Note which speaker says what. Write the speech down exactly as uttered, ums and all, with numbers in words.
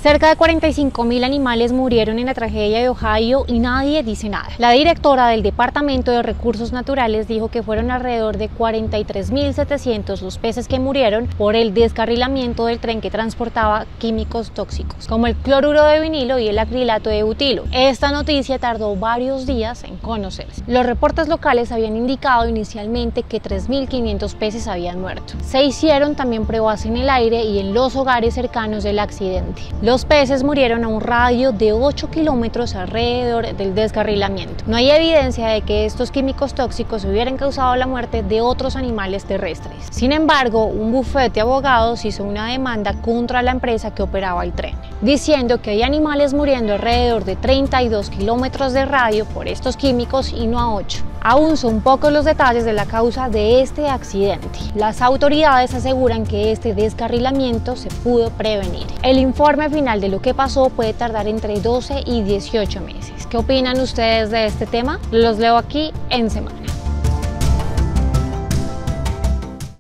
Speaker 1: Cerca de cuarenta y cinco mil animales murieron en la tragedia de Ohio y nadie dice nada. La directora del Departamento de Recursos Naturales dijo que fueron alrededor de cuarenta y tres mil setecientos los peces que murieron por el descarrilamiento del tren que transportaba químicos tóxicos, como el cloruro de vinilo y el acrilato de butilo. Esta noticia tardó varios días en conocerse. Los reportes locales habían indicado inicialmente que tres mil quinientos peces habían muerto. Se hicieron también pruebas en el aire y en los hogares cercanos del accidente. Los peces murieron a un radio de ocho kilómetros alrededor del descarrilamiento. No hay evidencia de que estos químicos tóxicos hubieran causado la muerte de otros animales terrestres. Sin embargo, un bufete de abogados hizo una demanda contra la empresa que operaba el tren, diciendo que hay animales muriendo alrededor de treinta y dos kilómetros de radio por estos químicos y no a ocho. Aún son pocos los detalles de la causa de este accidente. Las autoridades aseguran que este descarrilamiento se pudo prevenir. El informe final de lo que pasó puede tardar entre doce y dieciocho meses. ¿Qué opinan ustedes de este tema? Los leo aquí en Semana.